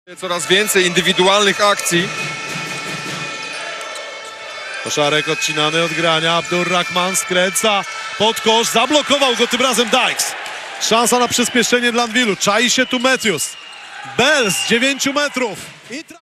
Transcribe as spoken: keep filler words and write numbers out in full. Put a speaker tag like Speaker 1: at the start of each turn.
Speaker 1: Coraz więcej indywidualnych akcji.
Speaker 2: Koszarek odcinany od grania. Abdurrahman skręca pod kosz. Zablokował go tym razem Dykes. Szansa na przyspieszenie dla Anwilu. Czai się tu Matthews. Bell z dziewięciu metrów. I